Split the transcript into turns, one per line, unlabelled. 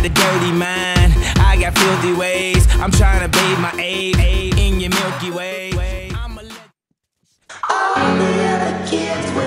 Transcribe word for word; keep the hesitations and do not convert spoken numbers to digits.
got a dirty mind, I got filthy ways. I'm trying to bathe my aid in your Milky Way.
All the other kids